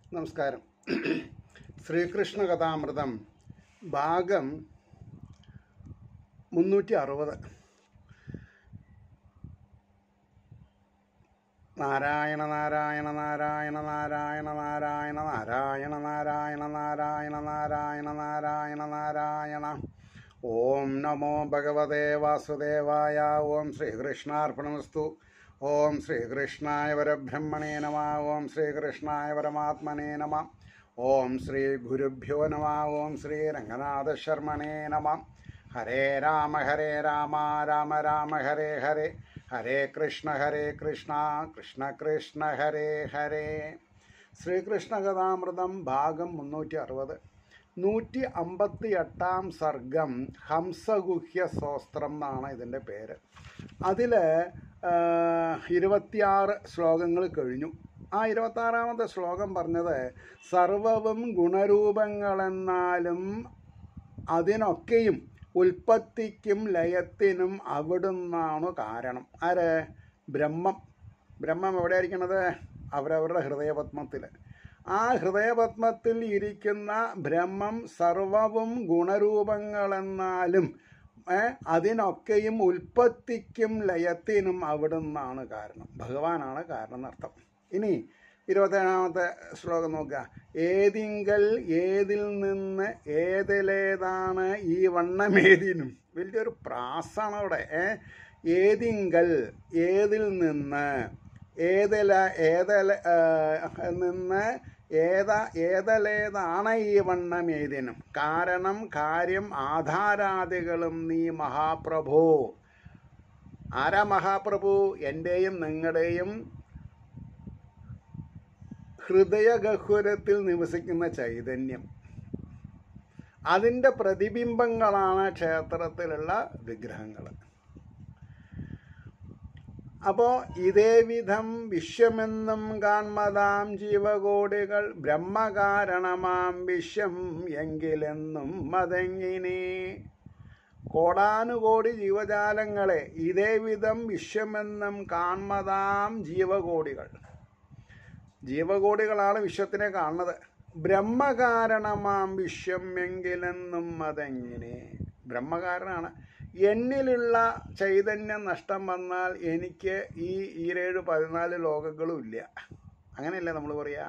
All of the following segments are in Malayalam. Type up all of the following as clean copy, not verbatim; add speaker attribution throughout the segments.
Speaker 1: നമസ്കാരം. ശ്രീകൃഷ്ണ കഥാമൃതം ഭാഗം 360. നാരായണ നാരായണ നാരായണ നാരായണ നാരായണ നാരായണ നാരായണ നാരായണ നാരായണ നാരായണ നാരായണ. ഓം നമോ ഭഗവതേ വാസുദേവായ. ഓം ശ്രീകൃഷ്ണാർപ്പണമസ്തു. ഓം ശ്രീകൃഷ്ണായ പരബ്രഹ്മണേ നമഃ. ഓം ശ്രീകൃഷ്ണായ പരമാത്മനേ നമഃ. ഓം ശ്രീ ഗുരുഭ്യോ നമഃ. ഓം ശ്രീ രംഗനാഥ ശർമ്മണേ നമഃ. ഹരേ രാമ രാമ രാമ ഹരേ ഹരേ, ഹരേ കൃഷ്ണ കൃഷ്ണ കൃഷ്ണ ഹരേ ഹരേ. ശ്രീകൃഷ്ണ കഥാമൃതം ഭാഗം 360. 158-ാം സർഗം ഹംസഗുഹ്യ സ്തോത്രം എന്നാണ് ഇതിൻ്റെ പേര്. അതിൽ 26 ശ്ലോകങ്ങൾ കഴിഞ്ഞു. ആ 26-ാമത്തെ ശ്ലോകം പറഞ്ഞത് സർവവും ഗുണരൂപങ്ങളെന്നാലും അതിനൊക്കെയും ഉൽപ്പത്തിക്കും ലയത്തിനും അവിടുന്നാണ് കാരണം. ആര്? ബ്രഹ്മം. ബ്രഹ്മം എവിടെയായിരിക്കണത്? അവരവരുടെ ഹൃദയപത്മത്തിൽ. ആ ഹൃദയപത്മത്തിൽ ഇരിക്കുന്ന ബ്രഹ്മം സർവവും ഗുണരൂപങ്ങളെന്നാലും അതിനൊക്കെയും ഉൽപ്പത്തിക്കും ലയത്തിനും അവിടുന്നാണ് കാരണം. ഭഗവാനാണ് കാരണം എന്നർത്ഥം. ഇനി 27-ാമത്തെ ശ്ലോകം നോക്കുക. ഏതിങ്കൽ ഏതിൽ നിന്ന് ഏതിലേതാണ് ഈ വണ്ണമേതിനും. വലിയൊരു പ്രാസാണ് അവിടെ. ഏതിങ്കൽ ഏതിൽ നിന്ന് നിന്ന് ഏതലേതാണ് ഈ വണ്ണമേതിനും. കാരണം കാര്യം ആധാരാദികളും നീ മഹാപ്രഭു. ആരാ മഹാപ്രഭു? എൻ്റെയും നിങ്ങളുടെയും ഹൃദയഗഹ്വരത്തിൽ നിവസിക്കുന്ന ചൈതന്യം. അതിൻ്റെ പ്രതിബിംബങ്ങളാണ് ക്ഷേത്രത്തിലുള്ള വിഗ്രഹങ്ങൾ. അപ്പോൾ ഇതേ വിധം വിശ്വമെന്നും കാൺമതാം ജീവകോടികൾ ബ്രഹ്മകാരണമാം വിശ്വം എങ്കിലെന്നും അതെങ്ങിനെ. കോടാനുകോടി ജീവജാലങ്ങളെ ഇതേ വിധം വിശ്വമെന്നും കാൺമതാം ജീവകോടികൾ. ജീവകോടികളാണ് വിശ്വത്തിനെ കാണുന്നത്. ബ്രഹ്മകാരണമാം വിശ്വം എങ്കിലെന്നും അതെങ്ങിനെ. ബ്രഹ്മകാരനാണ്. എന്നിലുള്ള ചൈതന്യം നഷ്ടം വന്നാൽ എനിക്ക് ഈ 14 ലോകങ്ങളും ഇല്ല. അങ്ങനെയല്ലേ നമ്മൾ പറയുക?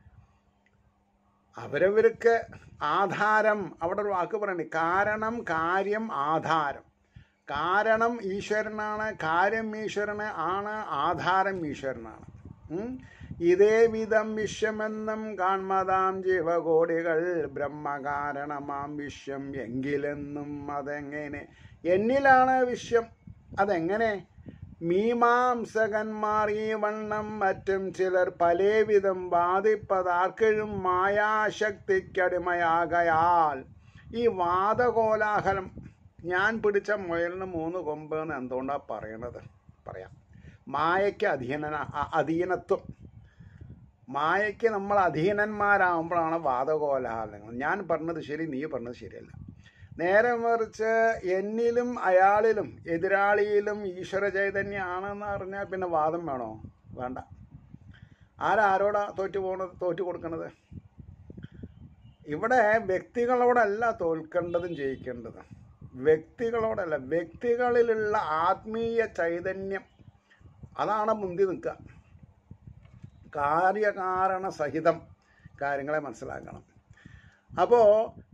Speaker 1: അവരവർക്ക് ആധാരം. അവിടെ ഒരു വാക്ക് പറയണേ, കാരണം കാര്യം ആധാരം. കാരണം ഈശ്വരനാണ്, കാര്യം ഈശ്വരന് ആണ്, ആധാരം ഈശ്വരനാണ്. ഇതേ വിധം വിശ്വമെന്നും കാൺമതാം ജീവകോടികൾ ബ്രഹ്മകാരണമാം വിശ്വം എങ്കിലെന്നും അതെങ്ങനെ. എന്നിലാണ് വിശ്വം. അതെങ്ങനെ? മീമാംസകന്മാർ ഈ വണ്ണം മറ്റും ചിലർ പലവിധം വാദിപ്പതാർക്കിഴും മായാശക്തിക്കടിമയാകയാൽ. ഈ വാദകോലാഹലം, ഞാൻ പിടിച്ച മുയലിന് 3 കൊമ്പ് എന്ന് എന്തുകൊണ്ടാണ് പറയണത്? പറയാം. മായയ്ക്ക് അധീനത്വം. മായയ്ക്ക് നമ്മൾ അധീനന്മാരാകുമ്പോഴാണ് വാദകോലാഹലങ്ങൾ. ഞാൻ പറഞ്ഞത് ശരി, നീ പറഞ്ഞത് ശരിയല്ല. നേരെ മറിച്ച് എന്നിലും അയാളിലും എതിരാളിയിലും ഈശ്വര ചൈതന്യമാണെന്ന് പറഞ്ഞാൽ പിന്നെ വാദം വേണോ? വേണ്ട. ആരോടാ തോറ്റു കൊടുക്കണത്? ഇവിടെ വ്യക്തികളോടല്ല തോൽക്കേണ്ടതും ജയിക്കേണ്ടതും. വ്യക്തികളോടല്ല, വ്യക്തികളിലുള്ള ആത്മീയ ചൈതന്യം അതാണ് മുന്തി നിൽക്കുക. കാര്യകാരണ സഹിതം കാര്യങ്ങളെ മനസ്സിലാക്കണം. അപ്പോൾ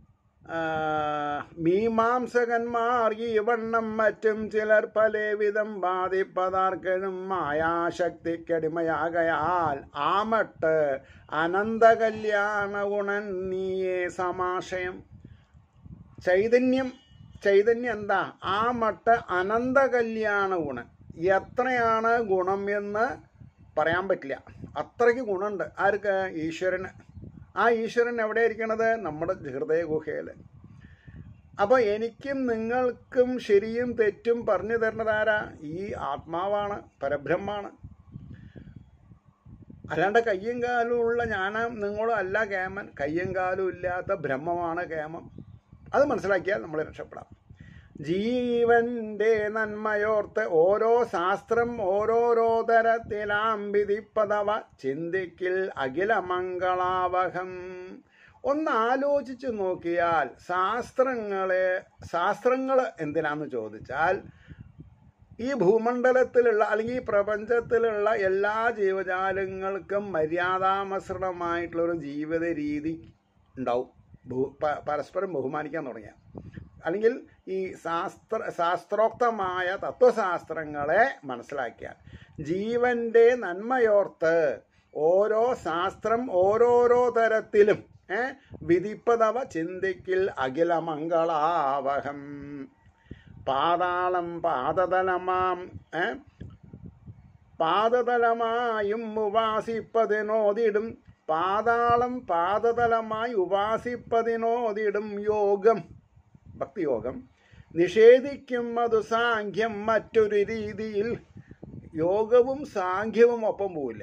Speaker 1: മീമാംസകന്മാർ ഈ വണ്ണം മറ്റും ചിലർ പലവിധം വാദിപ്പതാർക്കും മായാശക്തിക്കടിമയാകയാൽ ആമട്ട് അനന്തകല്യാണ ഗുണൻ നീയേ സമാശയം. ചൈതന്യം എന്താ? ആമട്ട് അനന്തകല്യാണ ഗുണൻ. എത്രയാണ് ഗുണം എന്ന് പറയാൻ പറ്റില്ല. അത്രയ്ക്ക് ഗുണമുണ്ട്. ആർക്ക്? ഈശ്വരന്. ആ ഈശ്വരൻ എവിടെ ഇരിക്കണത്? നമ്മുടെ ഹൃദയഗുഹയിൽ. അപ്പോൾ എനിക്കും നിങ്ങൾക്കും ശരിയും തെറ്റും പറഞ്ഞു തരുന്നത് ആരാ? ഈ ആത്മാവാണ്, പരബ്രഹ്മാണ്. അല്ലാണ്ട് കയ്യും കാലും ഉള്ള ഞാനും നിങ്ങളും അല്ല കേമൻ. കയ്യും കാലും ഇല്ലാത്ത ബ്രഹ്മമാണ് കേമം. അത് മനസ്സിലാക്കിയാൽ നമ്മൾ രക്ഷപ്പെടാം. ജീവന്റെ നന്മയോർത്ത് ഓരോ ശാസ്ത്രം ഓരോരോ തരത്തിലാം വിധിപ്പതവ ചിന്തിക്കിൽ അഖിലമംഗളാവഹം. ഒന്ന് ആലോചിച്ച് നോക്കിയാൽ ശാസ്ത്രങ്ങൾ എന്തിനാന്ന് ചോദിച്ചാൽ ഈ ഭൂമണ്ഡലത്തിലുള്ള അല്ലെങ്കിൽ ഈ പ്രപഞ്ചത്തിലുള്ള എല്ലാ ജീവജാലങ്ങൾക്കും മര്യാദാമസൃണമായിട്ടുള്ളൊരു ജീവിത രീതി ഉണ്ടാവും. പരസ്പരം ബഹുമാനിക്കാൻ തുടങ്ങിയ അല്ലെങ്കിൽ ഈ ശാസ്ത്രോക്തമായ തത്വശാസ്ത്രങ്ങളെ മനസ്സിലാക്കിയാൽ ജീവന്റെ നന്മയോർത്ത് ഓരോ ശാസ്ത്രം ഓരോരോ തരത്തിലും വിധിപ്പതവ ചിന്തിക്കിൽ അഖിലമംഗളാവഹം. പാതാളം പാദതലമായും ഉപാസിപ്പതിനോദിടും പാതാളം പാദതലമായി ഉപാസിപ്പതിനോദിടും യോഗം ഭക്തിയോഗം നിഷേധിക്കും അതു സാഖ്യം മറ്റൊരു രീതിയിൽ. യോഗവും സാഖ്യവും ഒപ്പം പോവില്ല.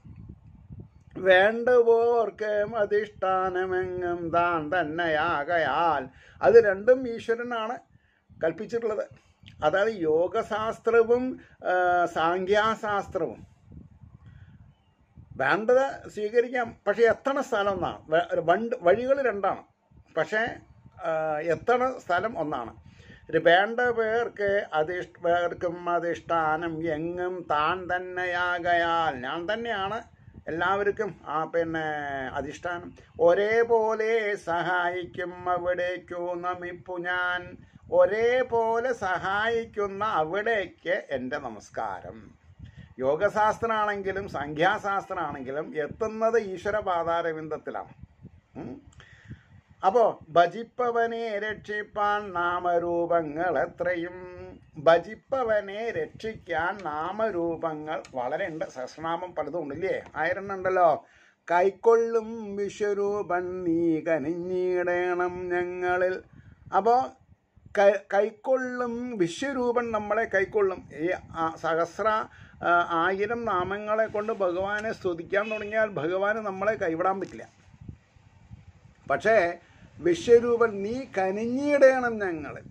Speaker 1: വേണ്ടുവോർക്ക് അധിഷ്ഠാനമെങ്ങും താൻ തന്നെയാകയാൽ അത് രണ്ടും ഈശ്വരനാണ് കൽപ്പിച്ചിട്ടുള്ളത്. അതായത് യോഗശാസ്ത്രവും സാഖ്യാശാസ്ത്രവും വേണ്ടത് സ്വീകരിക്കാം, പക്ഷെ എത്തണ സ്ഥലം ഒന്നാണ്. വഴികൾ രണ്ടാണ്, പക്ഷേ എത്തണ സ്ഥലം ഒന്നാണ്. വേണ്ട പേർക്കും അധിഷ്ഠാനം എങ്ങും താൻ തന്നെയാകയാൽ ഞാൻ തന്നെയാണ് എല്ലാവർക്കും അധിഷ്ഠാനം. ഒരേപോലെ സഹായിക്കും അവിടേക്കു നമിപ്പു ഞാൻ. ഒരേപോലെ സഹായിക്കുന്ന അവിടേക്ക് എൻ്റെ നമസ്കാരം. യോഗശാസ്ത്രമാണെങ്കിലും സംഖ്യാശാസ്ത്രമാണെങ്കിലും എത്തുന്നത് ഈശ്വര പാതാരവിന്ദത്തിലാണ്. അപ്പോൾ ഭജിപ്പവനെ രക്ഷിപ്പാൻ നാമരൂപങ്ങൾ എത്രയും. ഭജിപ്പവനെ രക്ഷിക്കാൻ നാമരൂപങ്ങൾ വളരെ ഉണ്ട്. സഹസ്രനാമം പലതും ഉണ്ടല്ലേ, 1000 ഉണ്ടല്ലോ. കൈക്കൊള്ളും വിശ്വരൂപൻ നീ കനിഞ്ഞിടേണം ഞങ്ങളിൽ. അപ്പോൾ കൈക്കൊള്ളും വിശ്വരൂപൻ നമ്മളെ കൈക്കൊള്ളും. ഈ 1000 നാമങ്ങളെ കൊണ്ട് ഭഗവാനെ സ്തുതിക്കാൻ തുടങ്ങിയാൽ ഭഗവാന് നമ്മളെ കൈവിടാൻ പറ്റില്ല. പക്ഷേ വിശ്വരൂപൻ നീ കനിഞ്ഞിടേണം ഞങ്ങളിൽ.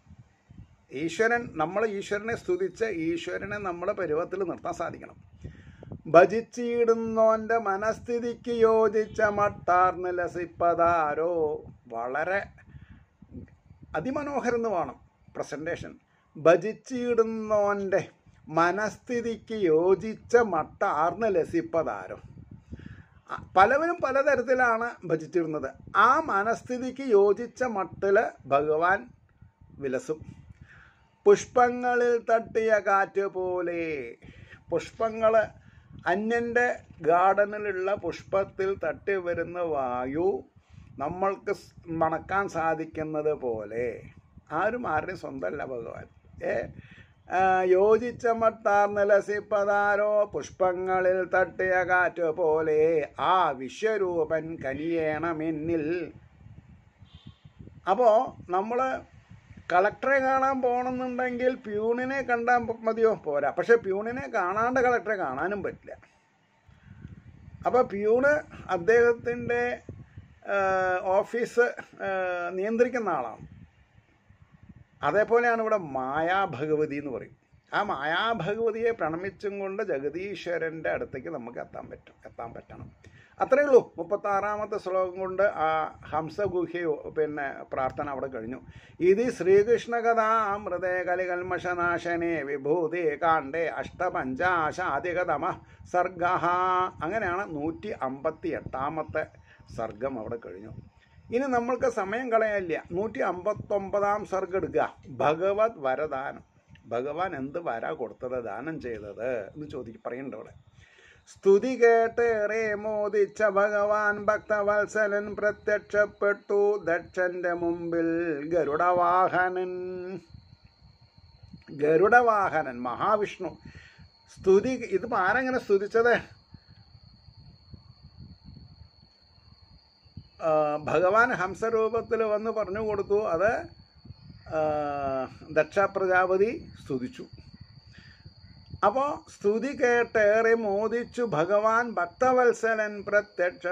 Speaker 1: ഈശ്വരനെ സ്തുതിച്ച് ഈശ്വരനെ നമ്മുടെ പരുവത്തിൽ നിർത്താൻ സാധിക്കണം. ഭജിച്ചിടുന്നോൻ്റെ മനസ്ഥിതിക്ക് യോജിച്ച മട്ടാർന്ന് ലസിപ്പതാരോ. വളരെ അതിമനോഹരം എന്ന് വേണം പ്രസൻറ്റേഷൻ. ഭജിച്ചിടുന്നോൻ്റെ മനസ്ഥിതിക്ക് യോജിച്ച മട്ടാർന്ന് ലസിപ്പതാരോ. പലവരും പലതരത്തിലാണ് ഭജിച്ചിരുന്നത്. ആ മനസ്ഥിതിക്ക് യോജിച്ച മട്ടിൽ ഭഗവാൻ വിലസും. പുഷ്പങ്ങളിൽ തട്ടിയ കാറ്റ് പോലെ. പുഷ്പങ്ങൾ അന്യൻ്റെ ഗാർഡനിലുള്ള പുഷ്പത്തിൽ തട്ടി വരുന്ന വായു നമ്മൾക്ക് മണക്കാൻ സാധിക്കുന്നത് പോലെ. ആരുടെയും സ്വന്തമല്ല ഭഗവാൻ. യോജിച്ച മട്ടാർന്ന് ലസിപ്പതാരോ. പുഷ്പങ്ങളിൽ തട്ടിയ കാറ്റ് പോലെ ആ വിശ്വരൂപൻ കനിയേണമെന്നിൽ. അപ്പോൾ നമ്മൾ കളക്ടറെ കാണാൻ പോകണമെന്നുണ്ടെങ്കിൽ പ്യൂണിനെ കണ്ടാൽ മതിയോ? പോരാ. പക്ഷെ പ്യൂണിനെ കാണാണ്ട് കളക്ടറെ കാണാനും പറ്റില്ല. അപ്പോൾ പ്യൂണ് അദ്ദേഹത്തിൻ്റെ ഓഫീസ് നിയന്ത്രിക്കുന്ന ആളാണ്. അതേപോലെയാണ് ഇവിടെ മായാഭഗവതി എന്ന് പറയും. ആ മായാഭഗവതിയെ പ്രണമിച്ചും കൊണ്ട് ജഗദീശ്വരൻ്റെ അടുത്തേക്ക് നമുക്ക് എത്താൻ പറ്റണം. അത്രയേ ഉള്ളൂ. 36ാമത്തെ ശ്ലോകം കൊണ്ട് ആ ഹംസഗുഹ്യ പ്രാർത്ഥന അവിടെ കഴിഞ്ഞു. ഇത് ശ്രീകൃഷ്ണകഥാമൃതേ കലികൽമഷനാശനേ വിഭൂതി കാണ്ഡേ അഷ്ടപഞ്ചാശാധികതമ സർഗ. അങ്ങനെയാണ് 158ാമത്തെ സർഗം അവിടെ കഴിഞ്ഞു. ഇനി നമ്മൾക്ക് സമയം കളയാനില്ല. 159ാം സർഗം എടുക്കുക. ഭഗവത് വരദാനം. ഭഗവാൻ എന്ത് വര കൊടുത്തത്, ദാനം ചെയ്തത് എന്ന് പറയുന്നുണ്ട് അവിടെ. സ്തുതി കേട്ടേറെ മോദിച്ച ഭഗവാൻ ഭക്തവത്സലൻ പ്രത്യക്ഷപ്പെട്ടു ദക്ഷന്റെ മുമ്പിൽ. ഗരുഡവാഹനൻ മഹാവിഷ്ണു. സ്തുതി ഇതിപ്പോൾ ആരെങ്ങനെ സ്തുതിച്ചത്? ഭഗവാൻ ഹംസരൂപത്തിൽ വന്ന് പറഞ്ഞു കൊടുത്തു. അത് ദക്ഷ പ്രജാപതി സ്തുതിച്ചു. അപ്പോൾ സ്തുതി കേട്ടേറെ മോദിച്ചു ഭഗവാൻ ഭക്തവത്സലൻ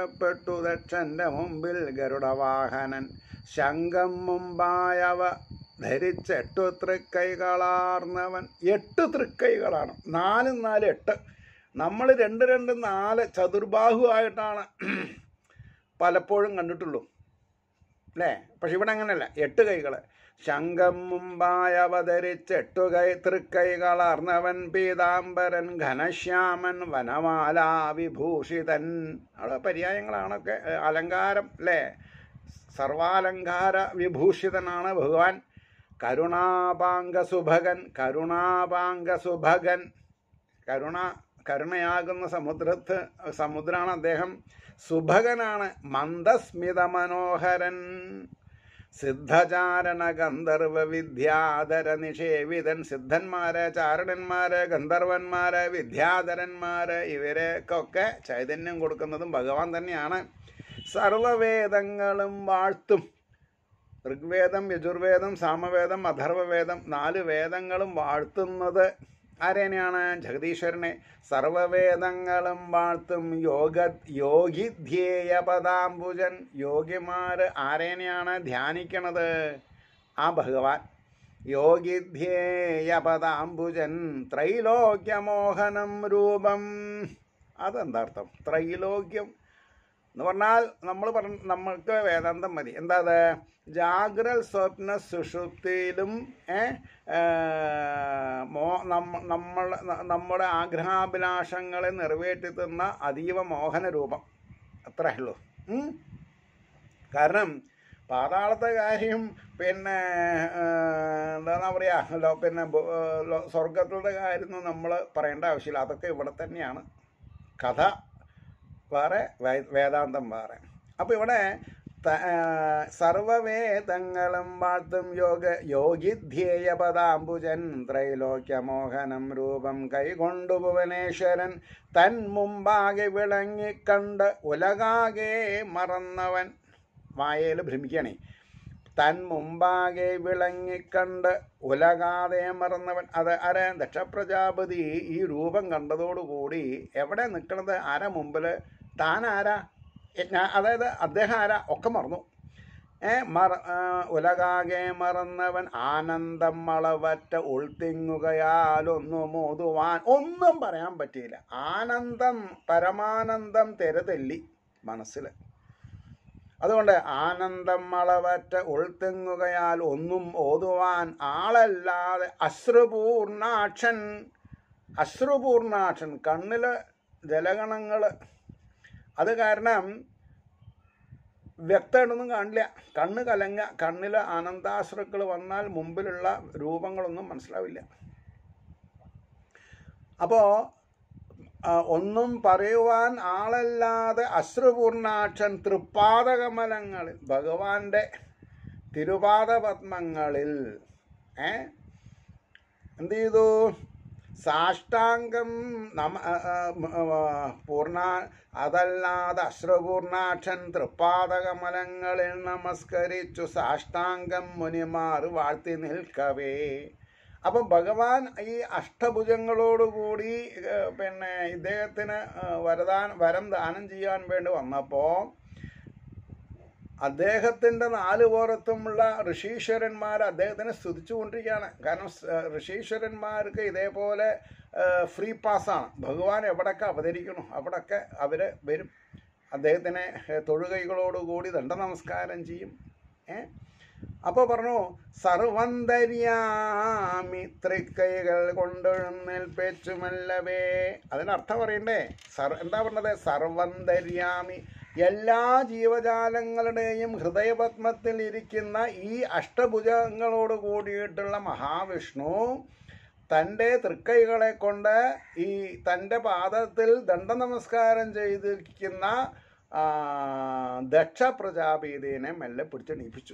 Speaker 1: പ്രത്യക്ഷപ്പെട്ടു ദക്ഷന്റെ മുമ്പിൽ. ഗരുഡവാഹനൻ ശംഖം മുമ്പായവ ധരിച്ച് 8 തൃക്കൈകളാർന്നവൻ. 8 തൃക്കൈകളാണ്, 4 4 8. നമ്മൾ 2 2 4 ചതുർബാഹുവായിട്ടാണ് പലപ്പോഴും കണ്ടിട്ടുള്ളൂ അല്ലേ. പക്ഷെ ഇവിടെ അങ്ങനെയല്ല, 8 കൈകൾ. ശംഖം മുമ്പായി അവതരിച്ച് 8 തൃക്കൈകളാർന്നവൻ, പീതാംബരൻ ഘനശ്യാമൻ വനമാലാ വിഭൂഷിതൻ. അവിടെ പര്യായങ്ങളാണൊക്കെ, അലങ്കാരം അല്ലേ, സർവാലങ്കാര വിഭൂഷിതനാണ് ഭഗവാൻ. കരുണാപാംഗസുഭകൻ, കരുണാപാംഗസുഭകൻ, കരുണയാകുന്ന സമുദ്രമാണ് അദ്ദേഹം. സുഭകനാണ്, മന്ദസ്മിത മനോഹരൻ, സിദ്ധചാരണ ഗന്ധർവ വിദ്യാധര നിഷേവിതൻ. സിദ്ധന്മാര്, ചാരണന്മാര്, ഗന്ധർവന്മാര്, വിദ്യാധരന്മാര്, ഇവരെക്കൊക്കെ ചൈതന്യം കൊടുക്കുന്നതും ഭഗവാൻ തന്നെയാണ്. സർവവേദങ്ങളും വാഴ്ത്തും. ഋഗ്വേദം, യജുർവേദം, സാമവേദം, അഥർവവേദം, 4 വേദങ്ങളും വാഴ്ത്തുന്നത് ആരേനെയാണ്? ജഗദീശ്വരനെ. സർവവേദങ്ങളും വാഴ്ത്തും യോഗിധ്യേയ പദാംബുജൻ. യോഗിമാർ ആരേനെയാണ് ധ്യാനിക്കണത്? ആ ഭഗവാൻ. യോഗിധ്യേയ പദാംബുജൻ ത്രൈലോക്യമോഹനം രൂപം. അതെന്താർത്ഥം? ത്രൈലോക്യം എന്ന് പറഞ്ഞാൽ നമ്മൾക്ക് വേദാന്തം മതി. എന്താ അത്? ജാഗ്രൽ സ്വപ്ന സുഷുപ്തിയിലും നമ്മുടെ ആഗ്രഹാഭിലാഷങ്ങളെ നിറവേറ്റി തന്ന അതീവ മോഹന രൂപം. അത്രേ ഉള്ളൂ. കാരണം പാതാളത്തെ കാര്യം പിന്നെ എന്താ പറയുക, പിന്നെ സ്വർഗത്തിൻ്റെ കാര്യം നമ്മൾ പറയേണ്ട ആവശ്യമില്ല. അതൊക്കെ ഇവിടെ തന്നെയാണ്. കഥ വേറെ, വേദാന്തം വേറെ. അപ്പോൾ ഇവിടെ സർവവേദങ്ങളും വാഴ്ത്തും യോഗിധ്യേയ പദാംബുജൻ ത്രൈലോക്യമോഹനം രൂപം കൈകൊണ്ടു ഭുവനേശ്വരൻ തൻ മുമ്പാകെ വിളങ്ങിക്കണ്ട് ഉലകാകെ മറന്നവൻ. വായയിൽ ഭ്രമിക്കണേ. തൻ മുമ്പാകെ വിളങ്ങിക്കണ്ട് ഉലകാതെ മറന്നവൻ. അത് ആരാ? ദക്ഷപ്രജാപതി ഈ രൂപം കണ്ടതോടുകൂടി എവിടെ നിൽക്കണത്? ആരാ മുമ്പിൽ? താൻ ആരാ? അതായത് അദ്ദേഹം ആരാ? ഒക്കെ മറന്നു. ഉലകാകെ മറന്നവൻ ആനന്ദം മളവറ്റ ഉൾത്തിങ്ങുകയാലൊന്നും ഓതുവാൻ ഒന്നും പറയാൻ പറ്റിയില്ല. ആനന്ദം, പരമാനന്ദം തെരതെല്ലി മനസ്സിൽ. അതുകൊണ്ട് ആനന്ദം മളവറ്റ ഉൾത്തിങ്ങുകയാൽ ഒന്നും ഓതുവാൻ ആളല്ലാതെ അശ്രുപൂർണാക്ഷൻ, കണ്ണിൽ ജലഗണങ്ങൾ. അത് കാരണം വ്യക്തമായിട്ടൊന്നും കാണില്ല, കണ്ണ് കലങ്ങ. കണ്ണിൽ ആനന്ദാശ്രുക്കൾ വന്നാൽ മുമ്പിലുള്ള രൂപങ്ങളൊന്നും മനസ്സിലാവില്ല. അപ്പോൾ ഒന്നും പറയുവാൻ ആളല്ലാതെ അശ്രുപൂർണാക്ഷൻ തൃപ്പാദകമലങ്ങളിൽ, ഭഗവാന്റെ തിരുപാദപത്മങ്ങളിൽ എന്ത് ചെയ്തു? സാഷ്ടാംഗം അതല്ലാതെ അശ്രുപൂർണാക്ഷൻ തൃപ്പാദകമലങ്ങളിൽ നമസ്കരിച്ചു സാഷ്ടാംഗം മുനിമാർ വാഴ്ത്തി നിൽക്കവേ. അപ്പം ഭഗവാൻ ഈ അഷ്ടഭുജങ്ങളോടുകൂടി പിന്നെ ഇദ്ദേഹത്തിന് വരം ദാനം ചെയ്യാൻ വേണ്ടി വന്നപ്പോൾ അദ്ദേഹത്തിൻ്റെ 4 പുറത്തുമുള്ള ഋഷീശ്വരന്മാർ അദ്ദേഹത്തിനെ സ്തുതിച്ചുകൊണ്ടിരിക്കുകയാണ്. കാരണം ഋഷീശ്വരന്മാർക്ക് ഇതേപോലെ ഫ്രീ പാസ്സാണ്. ഭഗവാൻ എവിടെയൊക്കെ അവതരിക്കണം അവിടെയൊക്കെ അവർ വരും. അദ്ദേഹത്തിനെ തൊഴുകൈകളോടുകൂടി ദണ്ഡ നമസ്കാരം ചെയ്യും. അപ്പോൾ പറഞ്ഞു സർവന്തര്യാമി തൃക്കൈകൾ കൊണ്ടെഴുന്നേൽപ്പിച്ചുമല്ലവേ. അതിനർത്ഥം പറയണ്ടേ? എന്താ പറഞ്ഞത്? സർവന്തര്യാമി, എല്ലാ ജീവജാലങ്ങളുടെയും ഹൃദയപത്മത്തിൽ ഇരിക്കുന്ന ഈ അഷ്ടഭുജങ്ങളോട് കൂടിയിട്ടുള്ള മഹാവിഷ്ണു തൻ്റെ തൃക്കൈകളെ കൊണ്ട് ഈ തൻ്റെ പാദത്തിൽ ദണ്ഡ നമസ്കാരം ചെയ്തിരിക്കുന്ന ദക്ഷ പ്രജാപതിയെ മെല്ലെ പിടിച്ചെണീപ്പിച്ചു.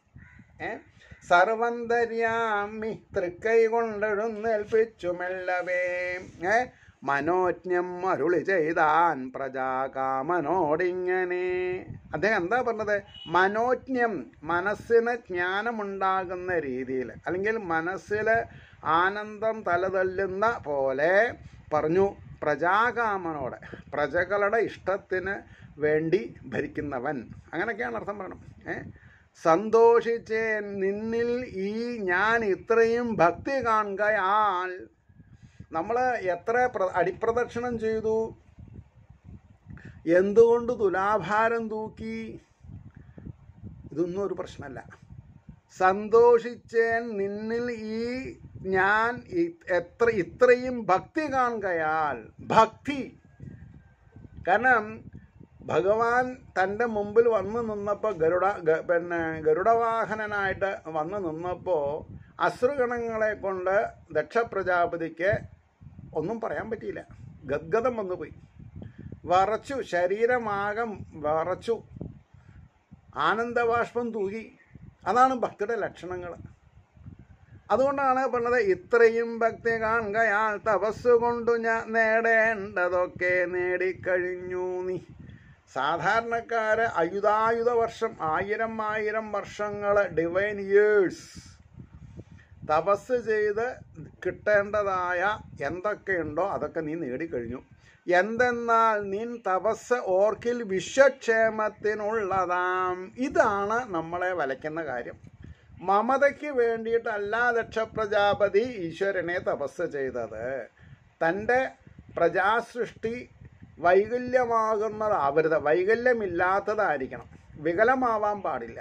Speaker 1: സർവന്തര്യാമി തൃക്കൈ കൊണ്ടെഴുന്നേൽപ്പിച്ചു മെല്ലവേ. മനോജ്ഞം അരുളി ചെയ്താൻ പ്രജാകാമനോടിങ്ങനെ. അദ്ദേഹം എന്താ പറഞ്ഞത്? മനോജ്ഞം, മനസ്സിന് ജ്ഞാനമുണ്ടാകുന്ന രീതിയിൽ, അല്ലെങ്കിൽ മനസ്സിൽ ആനന്ദം തലതല്ലുന്ന പോലെ പറഞ്ഞു. പ്രജാകാമനോട്, പ്രജകളുടെ ഇഷ്ടത്തിന് വേണ്ടി ഭരിക്കുന്നവൻ, അങ്ങനെയൊക്കെയാണ് അർത്ഥം പറയണം. സന്തോഷിച്ചേൻ നിന്നിൽ ഈ ഞാൻ ഇത്രയും ഭക്തി കാണുകയാൽ. നമ്മൾ എത്ര അടിപ്രദക്ഷിണം ചെയ്തു, എന്തുകൊണ്ട് തുലാഭാരം തൂക്കി, ഇതൊന്നും ഒരു പ്രശ്നമല്ല. സന്തോഷിച്ചേൻ നിന്നിൽ ഈ ഞാൻ ഇത്രയും ഭക്തി കാണുകയാൽ. ഭക്തി, കാരണം ഭഗവാൻ തൻ്റെ മുമ്പിൽ വന്നു നിന്നപ്പോൾ ഗരുഡവാഹനനായിട്ട് വന്നു നിന്നപ്പോൾ അസുരഗണങ്ങളെ കൊണ്ട് ദക്ഷ പ്രജാപതിക്ക് ഒന്നും പറയാൻ പറ്റിയില്ല. ഗദ്ഗതം വന്നു പോയി, വറച്ചു, ശരീരമാകം വറച്ചു, ആനന്ദബാഷ്പം തൂകി. അതാണ് ഭക്തിയുടെ ലക്ഷണങ്ങൾ. അതുകൊണ്ടാണ് പറഞ്ഞത് ഇത്രയും ഭക്തി കാണുകയാൽ തപസ്സുകൊണ്ടു ഞാൻ നേടേണ്ടതൊക്കെ നേടിക്കഴിഞ്ഞു നീ. സാധാരണക്കാര് അയുധായുധ വർഷം, 1000 വർഷങ്ങൾ, ഡിവൈൻ ഇയേഴ്സ് തപസ് ചെയ്ത് കിട്ടേണ്ടതായ എന്തൊക്കെയുണ്ടോ അതൊക്കെ നീ നേടിക്കഴിഞ്ഞു. എന്തെന്നാൽ നിൻ തപസ് ഓർക്കിൽ വിശ്വക്ഷേമത്തിനുള്ളതാം. ഇതാണ് നമ്മളെ വലയ്ക്കുന്ന കാര്യം. മമതയ്ക്ക് വേണ്ടിയിട്ടല്ല ദക്ഷ പ്രജാപതി ഈശ്വരനെ തപസ് ചെയ്തത്. തൻ്റെ പ്രജാസൃഷ്ടി വൈകല്യമാകുന്നതാവരുത്, വൈകല്യമില്ലാത്തതായിരിക്കണം, വികലമാവാൻ പാടില്ല.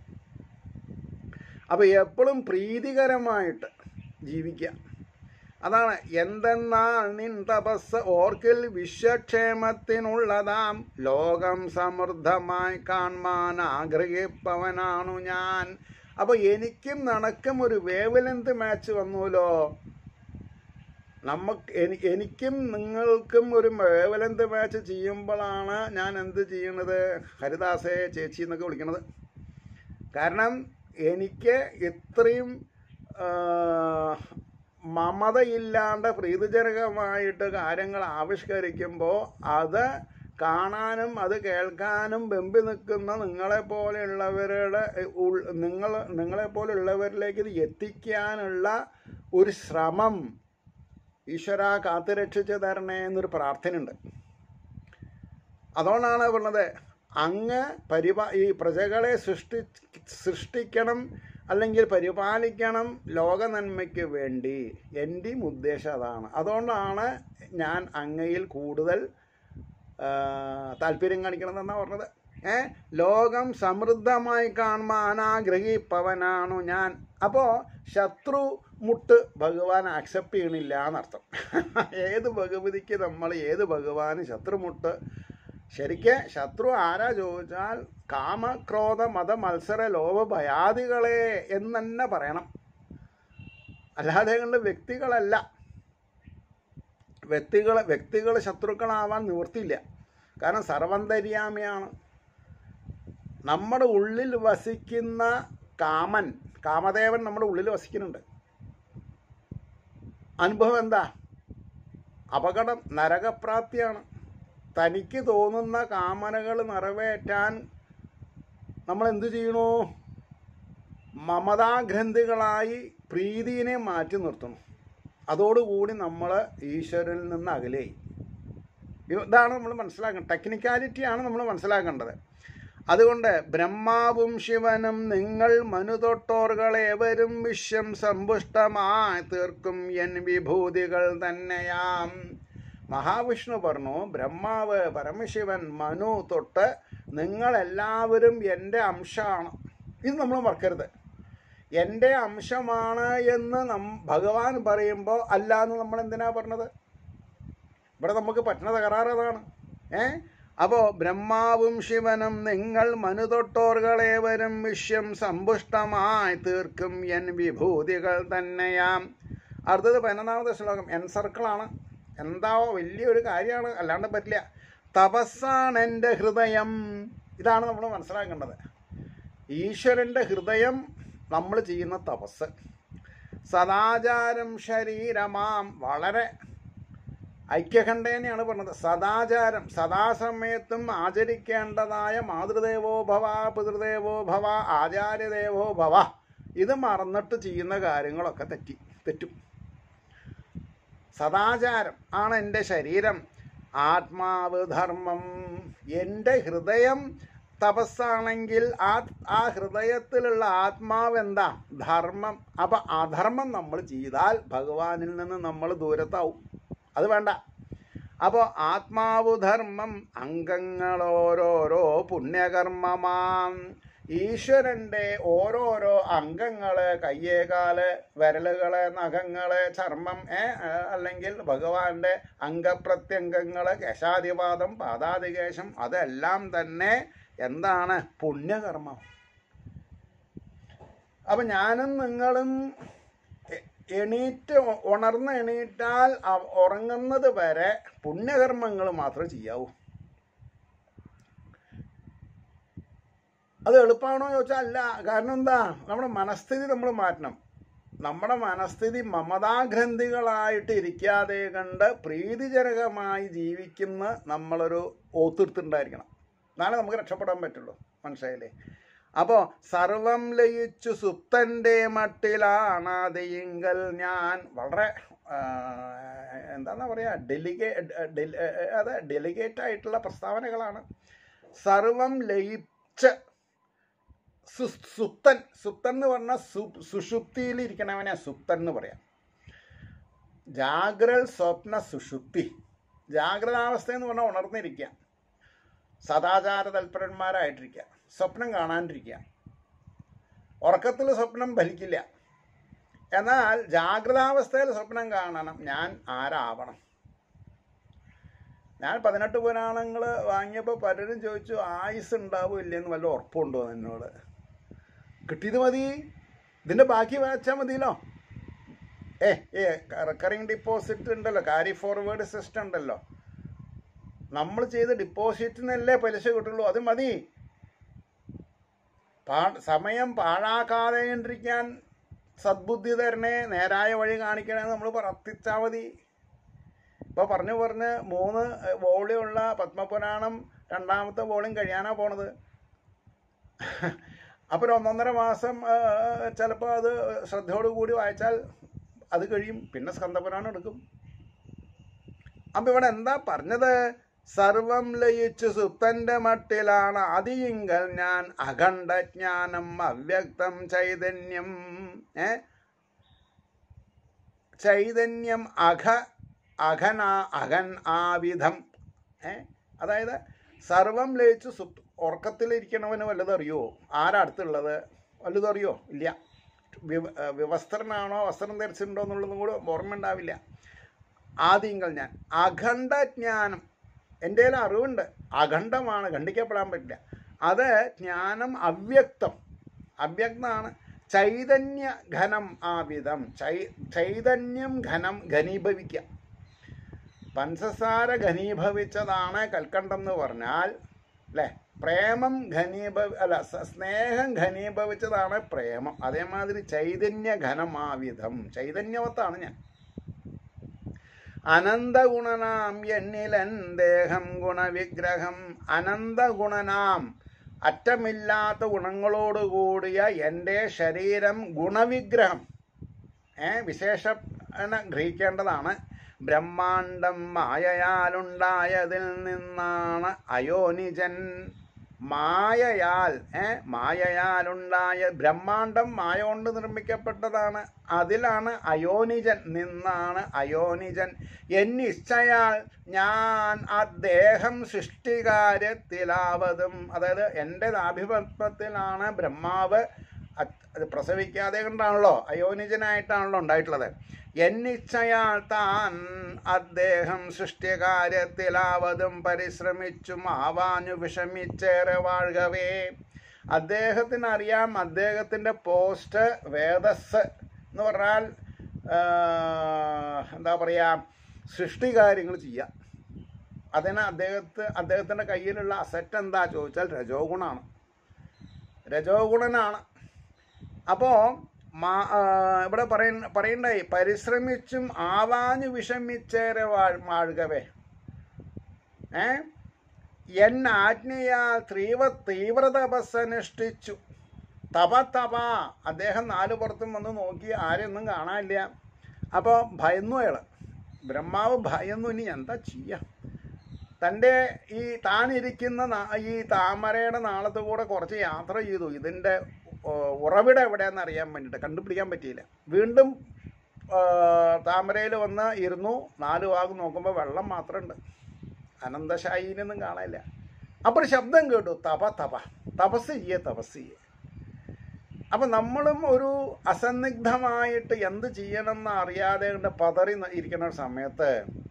Speaker 1: അപ്പോൾ എപ്പോഴും പ്രീതികരമായിട്ട് ജീവിക്കുക. അതാണ് എന്തെന്നാൽ നിൻ തപസ് ഓർക്കിൽ വിശ്വക്ഷേമത്തിനുള്ളതാം. ലോകം സമൃദ്ധമായി കാണാൻ ആഗ്രഹിപ്പവനാണു ഞാൻ. അപ്പോൾ എനിക്കും നിനക്കും ഒരു വേവ് ലെങ്ത് മാച്ച് വന്നുല്ലോ. എനിക്കും നിങ്ങൾക്കും ഒരു വേവ് ലെങ്ത് മാച്ച് ചെയ്യുമ്പോഴാണ് ഞാൻ എന്ത് ചെയ്യണത്, ഹരിദാസേ ചേച്ചി എന്നൊക്കെ വിളിക്കണത്. കാരണം എനിക്ക് ഇത്രയും മമതയില്ലാണ്ട് പ്രീതിജനകമായിട്ട് കാര്യങ്ങൾ ആവിഷ്കരിക്കുമ്പോൾ അത് കാണാനും അത് കേൾക്കാനും വെമ്പി നിൽക്കുന്ന നിങ്ങളെപ്പോലുള്ളവരിലേക്ക് ഇത് എത്തിക്കാനുള്ള ഒരു ശ്രമം ഈശ്വര കാത്തുരക്ഷിച്ച് തരണേ എന്നൊരു പ്രാർത്ഥനയുണ്ട്. അതുകൊണ്ടാണ് പറഞ്ഞത് അങ്ങ് ഈ പ്രജകളെ സൃഷ്ടിക്കണം, അല്ലെങ്കിൽ പരിപാലിക്കണം ലോക നന്മയ്ക്ക് വേണ്ടി. എൻ്റെയും ഉദ്ദേശം അതാണ്. അതുകൊണ്ടാണ് ഞാൻ അങ്ങയിൽ കൂടുതൽ താല്പര്യം കാണിക്കണമെന്നാണ് പറഞ്ഞത്. ലോകം സമൃദ്ധമായി കാണുവാൻ ആഗ്രഹിപ്പവനാണു ഞാൻ. അപ്പോൾ ശത്രു മുട്ട് ഭഗവാൻ ആക്സെപ്റ്റ് ചെയ്യണില്ല എന്നർത്ഥം. ഏത് ഭഗവതിക്ക് നമ്മൾ ഏത് ഭഗവാന് ശത്രുമുട്ട്? ശരിക്ക് ശത്രു ആരാ ചോദിച്ചാൽ കാമക്രോധ മത മത്സര ലോഭ ഭയാദികളെ എന്ന് തന്നെ പറയണം. അല്ലാതെ കൊണ്ട് വ്യക്തികളല്ല. വ്യക്തികൾ ശത്രുക്കളാവാൻ നിവൃത്തിയില്ല. കാരണം സർവന്തര്യാമിയാണ്. നമ്മുടെ ഉള്ളിൽ വസിക്കുന്ന കാമദേവൻ നമ്മുടെ ഉള്ളിൽ വസിക്കുന്നുണ്ട്. അനുഭവം എന്താ? അപകടം, നരകപ്രാപ്തിയാണ്. തനിക്ക് തോന്നുന്ന കാമനകൾ നിറവേറ്റാൻ നമ്മൾ എന്തു ചെയ്യണു? മമതാഗ്രന്ഥികളായി പ്രീതിയെ മാറ്റി നിർത്തുന്നു. അതോടുകൂടി നമ്മൾ ഈശ്വരനിൽ നിന്ന് അകലെ. ഇതാണ് നമ്മൾ മനസ്സിലാക്കേണ്ടത്. ടെക്നിക്കാലിറ്റിയാണ് നമ്മൾ മനസ്സിലാക്കേണ്ടത്. അതുകൊണ്ട് ബ്രഹ്മാവും ശിവനും നിങ്ങൾ മനുതൊട്ടോർകളേവരും വിശ്വം സമ്പുഷ്ടമായി തീർക്കും എൻ വിഭൂതികൾ തന്നെയാം. മഹാവിഷ്ണു പറഞ്ഞു, ബ്രഹ്മാവ്, പരമശിവൻ, മനു തൊട്ട് നിങ്ങളെല്ലാവരും എൻ്റെ അംശമാണ്. ഇത് നമ്മൾ മറക്കരുത്. എൻ്റെ അംശമാണ് എന്ന് ഭഗവാൻ പറയുമ്പോൾ അല്ലാന്ന് നമ്മൾ എന്തിനാ പറഞ്ഞത്? ഇവിടെ നമുക്ക് പറ്റുന്ന തകരാറതാണ്. അപ്പോൾ ബ്രഹ്മാവും ശിവനും നിങ്ങൾ മനുതൊട്ടോർകളേവരും വിശ്വം സമ്പുഷ്ടമായി തീർക്കും എൻ വിഭൂതികൾ തന്നെയാം. അടുത്തത് 11ാമത്തെ ശ്ലോകം എൻ സർക്കിളാണ്. എന്താ വലിയൊരു കാര്യമാണ്, അല്ലാണ്ട് പറ്റില്ല. തപസ്സാണ് എൻ്റെ ഹൃദയം. ഇതാണ് നമ്മൾ മനസ്സിലാക്കേണ്ടത്. ഈശ്വരൻ്റെ ഹൃദയം നമ്മൾ ചെയ്യുന്ന തപസ്. സദാചാരം ശരീരമാം. വളരെ ഐക്യഖണ്ഡേനെയാണ് പറഞ്ഞത്. സദാചാരം, സദാസമയത്തും ആചരിക്കേണ്ടതായ മാതൃദേവോ ഭവ, പിതൃദേവോ ഭവ, ആചാര്യദേവോ ഭവ. ഇത് മറന്നിട്ട് ചെയ്യുന്ന കാര്യങ്ങളൊക്കെ തെറ്റും. സദാചാരം ആണ് എൻ്റെ ശരീരം. ആത്മാവ് ധർമ്മം. എൻ്റെ ഹൃദയം തപസ്സാണെങ്കിൽ ആ ഹൃദയത്തിലുള്ള ആത്മാവ് എന്താ? ധർമ്മം. അപ്പം അധർമ്മം നമ്മൾ ചെയ്താൽ ഭഗവാനിൽ നിന്ന് നമ്മൾ ദൂരത്താവും. അത് വേണ്ട. അപ്പോൾ ആത്മാവു ധർമ്മം അംഗങ്ങളോരോരോ പുണ്യകർമ്മമാം. ഈശ്വരൻ്റെ ഓരോരോ അംഗങ്ങൾ, കയ്യേ കാല്, വിരലുകൾ, നഖങ്ങൾ, ചർമ്മം, അല്ലെങ്കിൽ ഭഗവാന്റെ അംഗപ്രത്യംഗങ്ങൾ, കേശാദിപാദം, പാദാദികേശം, അതെല്ലാം തന്നെ എന്താണ്? പുണ്യകർമ്മം. അപ്പം ഞാനും നിങ്ങളും ഉണർന്ന് എണീറ്റാൽ ഉറങ്ങുന്നത് വരെ പുണ്യകർമ്മങ്ങൾ മാത്രമേ ചെയ്യാവൂ. അത് എളുപ്പമാണോ ചോദിച്ചാൽ അല്ല. കാരണം എന്താ? നമ്മുടെ മനസ്ഥിതി നമ്മൾ മാറ്റണം. നമ്മുടെ മനസ്ഥിതി മമതാഗ്രന്ഥികളായിട്ട് ഇരിക്കാതെ കണ്ട് പ്രീതിജനകമായി ജീവിക്കുന്ന നമ്മളൊരു ഓത്തിർത്തുണ്ടായിരിക്കണം. എന്നാലേ നമുക്ക് രക്ഷപ്പെടാൻ പറ്റുള്ളൂ. മനസ്സിലായില്ലേ? അപ്പോൾ സർവം ലയിച്ചു സുപ്തൻ്റെ മട്ടിലാണാദിയിങ്കൽ ഞാൻ. വളരെ എന്താണെന്നാ പറയുക, ഡെലിഗേറ്റ് ആയിട്ടുള്ള പ്രസ്താവനകളാണ്. സർവം ലയിച്ച് സുപ്തൻ. സുപ്തൻ എന്ന് പറഞ്ഞാൽ സുഷുപ്തിയിലിരിക്കണവനെ സുപ്തൻ എന്ന് പറയാം. ജാഗ്രൽ സ്വപ്ന സുഷുപ്തി. ജാഗ്രതാവസ്ഥ എന്ന് പറഞ്ഞാൽ ഉണർന്നിരിക്കുക, സദാചാര തൽപരന്മാരായിട്ടിരിക്കുക, സ്വപ്നം കാണാണ്ടിരിക്കുക. ഉറക്കത്തിൽ സ്വപ്നം ഫലിക്കില്ല. എന്നാൽ ജാഗ്രതാവസ്ഥയിൽ സ്വപ്നം കാണണം. ഞാൻ ആരാവണം? ഞാൻ 18 പുരാണങ്ങൾ വാങ്ങിയപ്പോൾ പലരും ചോദിച്ചു ആയുസ് ഉണ്ടാവും ഇല്ലെന്ന് വല്ല ഉറപ്പുണ്ടോ എന്നോട്. കിട്ടിയത് മതി, ഇതിൻ്റെ ബാക്കി വായിച്ചാൽ മതിയല്ലോ. റെക്കറിങ് ഡിപ്പോസിറ്റ് ഉണ്ടല്ലോ, ക്യാരി ഫോർവേഡ് സിസ്റ്റം ഉണ്ടല്ലോ. നമ്മൾ ചെയ്ത ഡിപ്പോസിറ്റിനല്ലേ പലിശ കിട്ടുള്ളൂ. അത് മതി. സമയം പാഴാക്കാതെ കണ്ടിരിക്കാൻ സദ്ബുദ്ധി തരണേ, നേരായ വഴി കാണിക്കണേ നമ്മൾ പ്രാർത്ഥിച്ചാൽ മതി. ഇപ്പോൾ പറഞ്ഞ് 3 വോളിയുള്ള പത്മപുരാണം 2ാമത്തെ വോളിയം കഴിയാനാണ് പോണത്. അപ്പോൾ 1.5 മാസം ചിലപ്പോൾ അത് ശ്രദ്ധയോടുകൂടി വായിച്ചാൽ അത് കഴിയും. പിന്നെ സ്കന്ദപുരാണം എടുക്കും. അപ്പം ഇവിടെ എന്താ പറഞ്ഞത്? സർവം ലയിച്ചു സുപ്തൻ്റെ മട്ടിലാണ് അതിയിങ്കൽ ഞാൻ അഖണ്ഡജ്ഞാനം അവ്യക്തം ചൈതന്യം. ചൈതന്യം അഖൻ ആവിധം. അതായത് സർവം ലയിച്ചു ഉറക്കത്തിലിരിക്കണവന് വല്ലതും അറിയുമോ? ആരാ അടുത്തുള്ളത്? വല്ലതും അറിയോ? ഇല്ല. വിവസ്ത്രനാണോ വസ്ത്രം ധരിച്ചിട്ടുണ്ടോ എന്നുള്ളതും കൂടെ ഓർമ്മ ഉണ്ടാവില്ല. ആദിങ്കൽ ഞാൻ അഖണ്ഡജ്ഞാനം. എൻ്റെ കയ്യിൽ അറിവുണ്ട്, അഖണ്ഡമാണ്, ഖണ്ഡിക്കപ്പെടാൻ പറ്റില്ല. അത് ജ്ഞാനം അവ്യക്തമാണ്. ചൈതന്യ ഘനം ആവിധം. ചൈതന്യം ഘനം ഘനീഭവിക്കുക. പഞ്ചസാര ഘനീഭവിച്ചതാണ് കൽക്കണ്ടം എന്ന് പറഞ്ഞാൽ അല്ലേ? പ്രേമം സ്നേഹം ഘനീഭവിച്ചതാണ് പ്രേമം. അതേമാതിരി ചൈതന്യ ഘനമാവിധം. ചൈതന്യവത്താണ് ഞാൻ. അനന്തഗുണനാം എന്നിലൻ ദേഹം ഗുണവിഗ്രഹം. അനന്തഗുണനാം അറ്റമില്ലാത്ത ഗുണങ്ങളോടുകൂടിയ എൻ്റെ ശരീരം ഗുണവിഗ്രഹം. വിശേഷണ ഗ്രഹിക്കേണ്ടതാണ്. ബ്രഹ്മാണ്ടം മായയാലുണ്ടായതിൽ നിന്നാണ് അയോനിജൻ. മായയാലുണ്ടായ ബ്രഹ്മാണ്ടം മായ കൊണ്ട് നിർമ്മിക്കപ്പെട്ടതാണ്. അതിലാണ് അയോനിജൻ, നിന്നാണ് അയോനിജൻ. എന്നിച്ഛയാൽ ഞാൻ അദ്ദേഹം സൃഷ്ടികാര്യത്തിലാവതും. അതായത് എൻ്റെ നാഭിപത്മത്തിലാണ് ബ്രഹ്മാവ് പ്രസവിക്കാതെ കൊണ്ടാണല്ലോ, അയോനിജനായിട്ടാണല്ലോ ഉണ്ടായിട്ടുള്ളത്. എന്നിച്ഛയാൽ താൻ അദ്ദേഹം സൃഷ്ടികാര്യത്തിലാവതും പരിശ്രമിച്ചും ആവാഞ്ഞു വിഷമിച്ചേറെ വാഴുകവേ. അദ്ദേഹത്തിനറിയാം അദ്ദേഹത്തിൻ്റെ പോസ്റ്റ് വേദസ് എന്ന് പറഞ്ഞാൽ എന്താ പറയുക, സൃഷ്ടികാര്യങ്ങൾ ചെയ്യുക. അതിന് അദ്ദേഹത്തിൻ്റെ കയ്യിലുള്ള അസറ്റ് എന്താ ചോദിച്ചാൽ രജോഗുണനാണ്. അപ്പോൾ ഇവിടെ പറയണ്ടായി, പരിശ്രമിച്ചും ആവാഞ്ഞു വിഷമിച്ചേറെ വാഴുകവേ. ആജ്ഞയാൽ തീവ്ര തപസ്സനുഷ്ഠിച്ചു. തപ അദ്ദേഹം 4 പുറത്തും വന്ന് നോക്കി, ആരെയൊന്നും കാണാനില്ല. അപ്പോൾ ഭയന്നു അയാൾ. ബ്രഹ്മാവ് ഭയന്നു, ഇനി എന്താ ചെയ്യുക? തൻ്റെ ഈ താനിരിക്കുന്ന ഈ താമരയുടെ നാളത്ത് കൂടെ കുറച്ച് യാത്ര ചെയ്തു. ഇതിൻ്റെ ഉറവിടം എവിടെയാണെന്ന് അറിയാൻ വേണ്ടിയിട്ട്. കണ്ടുപിടിക്കാൻ പറ്റിയില്ല. വീണ്ടും താമരയിൽ വന്ന് ഇരുന്നു. 4 ഭാഗം നോക്കുമ്പോൾ വെള്ളം മാത്രമുണ്ട്, അനന്തശായിനൊന്നും കാണാനില്ല. അപ്പോൾ ഒരു ശബ്ദം കേട്ടു, തപ തപ, തപസ് ചെയ്യേ, തപസ് ചെയ്യേ. അപ്പം നമ്മളും ഒരു അസന്നിഗ്ധമായിട്ട് എന്ത് ചെയ്യണമെന്ന് അറിയാതെ പതറി ഇരിക്കുന്ന സമയത്ത്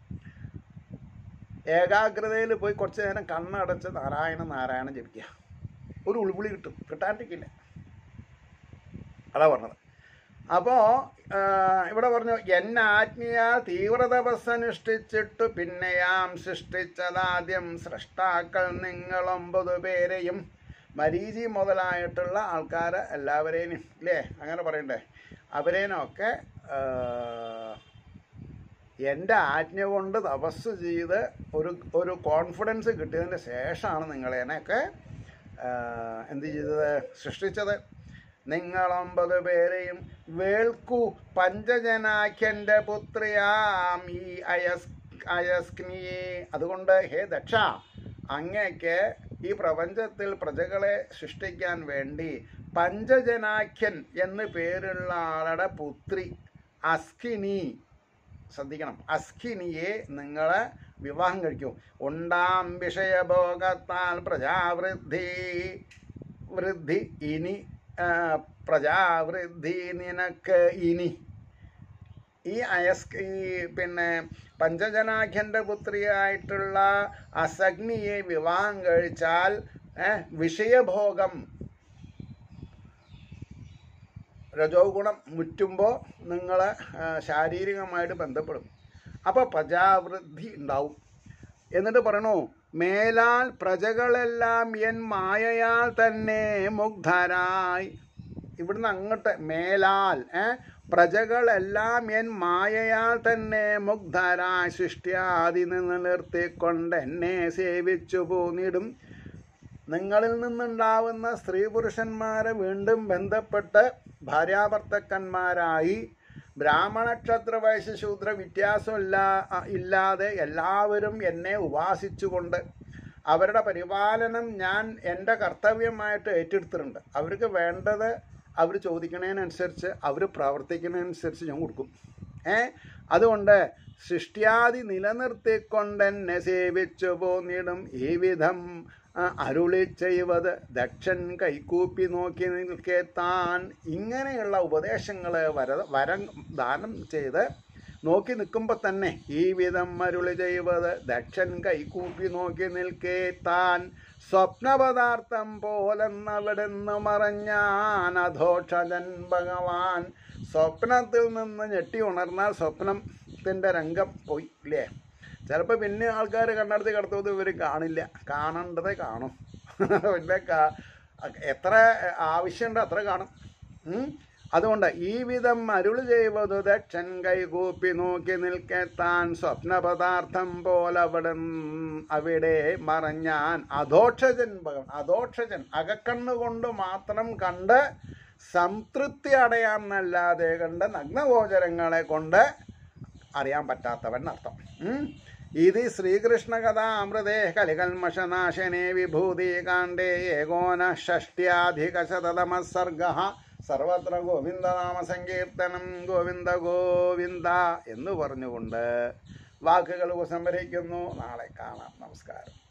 Speaker 1: ഏകാഗ്രതയിൽ പോയി കുറച്ച് നേരം കണ്ണടച്ച് നാരായണ നാരായണ ജപിക്കുക. ഒരു ഉൾവിളി കിട്ടും, കിട്ടാണ്ടിരിക്കില്ല. അതാ പറഞ്ഞത്. അപ്പോൾ ഇവിടെ പറഞ്ഞു, എന്നെ ആജ്ഞയ തീവ്രതപസ്സനുഷ്ഠിച്ചിട്ടു പിന്നെയാം സൃഷ്ടിച്ചതാദ്യം സൃഷ്ടാക്കൾ നിങ്ങൾ 9 പേരെയും. മരീചി മുതലായിട്ടുള്ള ആൾക്കാരെ എല്ലാവരെയും ഇല്ലേ, അങ്ങനെ പറയണ്ടേ, അവരേനൊക്കെ എൻ്റെ ആജ്ഞ കൊണ്ട് തപസ് ചെയ്ത് ഒരു കോൺഫിഡൻസ് കിട്ടിയതിൻ്റെ ശേഷമാണ് നിങ്ങളേനൊക്കെ എന്ത് ചെയ്തത്, സൃഷ്ടിച്ചത്. നിങ്ങൾ 9 പേരെയും വേൾക്കു പഞ്ചജനാഖ്യൻ്റെ പുത്രിയാം ഈ അയസ്ക്നിയെ. അതുകൊണ്ട് ഹേ ദക്ഷ, അങ്ങയ്ക്ക് ഈ പ്രപഞ്ചത്തിൽ പ്രജകളെ സൃഷ്ടിക്കാൻ വേണ്ടി പഞ്ചജനാഖ്യൻ എന്ന് പേരുള്ള ആളുടെ പുത്രി അസ്കിനി, ശ്രദ്ധിക്കണം, അസ്കിനിയെ നിങ്ങളെ വിവാഹം കഴിക്കും. ഉണ്ടാം വിഷയഭോഗത്താൽ പ്രജാവൃദ്ധി ഇനി പ്രജാവൃദ്ധി നിനക്ക് ഇനി. ഈ പിന്നെ പഞ്ചജനാഖ്യൻ്റെ പുത്രിയായിട്ടുള്ള അസഗ്നിയെ വിവാഹം കഴിച്ചാൽ വിഷയഭോഗം, രജോ ഗുണം മുറ്റുമ്പോൾ നിങ്ങൾ ശാരീരികമായിട്ട് ബന്ധപ്പെടും. അപ്പോൾ പ്രജാവൃദ്ധി ഉണ്ടാവും. എന്നിട്ട് പറയണു, മേലാൽ പ്രജകളെല്ലാം എൻ മായയാൽ തന്നെ മുഗ്ധരായി. ഇവിടുന്ന് അങ്ങോട്ട് മേലാൽ പ്രജകളെല്ലാം എൻ മായയാൽ തന്നെ മുഗ്ധരായി സൃഷ്ടിയാദി നിലനിർത്തിക്കൊണ്ട് എന്നെ സേവിച്ചു പോന്നിടും. നിങ്ങളിൽ നിന്നുണ്ടാവുന്ന സ്ത്രീ പുരുഷന്മാരെ വീണ്ടും ബന്ധപ്പെട്ട് ഭാര്യാഭർത്തക്കന്മാരായി ബ്രാഹ്മണ ക്ഷത്ര വൈശ്യ ശൂദ്ര വ്യത്യാസമില്ലാതെ എല്ലാവരും എന്നെ ഉപാസിച്ചുകൊണ്ട് അവരുടെ പരിപാലനം ഞാൻ എൻ്റെ കർത്തവ്യമായിട്ട് ഏറ്റെടുത്തിട്ടുണ്ട്. അവർക്ക് വേണ്ടത് അവർ ചോദിക്കുന്നതിനനുസരിച്ച് അവർ പ്രവർത്തിക്കുന്നതിനനുസരിച്ച് ഞാൻ കൊടുക്കും. അതുകൊണ്ട് സൃഷ്ടിയാദി നിലനിർത്തിക്കൊണ്ടെന്നെ സേവിച്ചു പോന്നിടും. ഈ വിധം അരുളി ചെയ്വത് ദക്ഷൻ കൈകൂപ്പി നോക്കി നിൽക്കെ താൻ. ഇങ്ങനെയുള്ള ഉപദേശങ്ങൾ വരം ദാനം ചെയ്ത് നോക്കി നിൽക്കുമ്പോൾ തന്നെ ഈ വിധം അരുളി ചെയ്വത് ദക്ഷൻ കൈകൂപ്പി നോക്കി നിൽക്കെ താൻ. സ്വപ്നപദാർത്ഥം പോലെന്നവിടെന്ന് മറഞ്ഞാൻ അധോക്ഷജൻ ഭഗവാൻ. സ്വപ്നത്തിൽ നിന്ന് ഞെട്ടി ഉണർന്നാൽ സ്വപ്നത്തിൻ്റെ രംഗം പോയി ഇല്ലേ. ചിലപ്പോൾ പിന്നെ ആൾക്കാർ കണ്ണടച്ച് കിടത്തുന്നത് ഇവർ കാണില്ല, കാണേണ്ടതേ കാണും. പിന്നെ എത്ര ആവശ്യമുണ്ട് അത്ര കാണും. അതുകൊണ്ട് ഈ വിധം അരുളി ചെയ്വതു ദക്ഷൻ കൈകൂപ്പി നോക്കി നിൽക്കെ താൻ. സ്വപ്നപദാർത്ഥം പോലെ അവിടെ മറഞ്ഞാൻ അധോക്ഷജൻ ഭഗവാൻ. അധോക്ഷജൻ അകക്കണ്ണുകൊണ്ട് മാത്രം കണ്ട് സംതൃപ്തി അടയാമെന്നല്ലാതെ കണ്ട് നഗ്നഗോചരങ്ങളെ കൊണ്ട് അറിയാൻ പറ്റാത്തവൻ അർത്ഥം. ഇത് ശ്രീകൃഷ്ണ കഥാ അമൃതേ കലികൽമഷനാശനെ വിഭൂതി കാണ്ഡേ ഏകോനഷഷ്ട്യാധികശതമഃ സർഗഃ. സർവത്ര ഗോവിന്ദനാമ സങ്കീർത്തനം ഗോവിന്ദ ഗോവിന്ദ എന്ന് പറഞ്ഞുകൊണ്ട് വാക്കുകൾ ഉപസംഹരിക്കുന്നു. നാളെ കാണാം. നമസ്കാരം.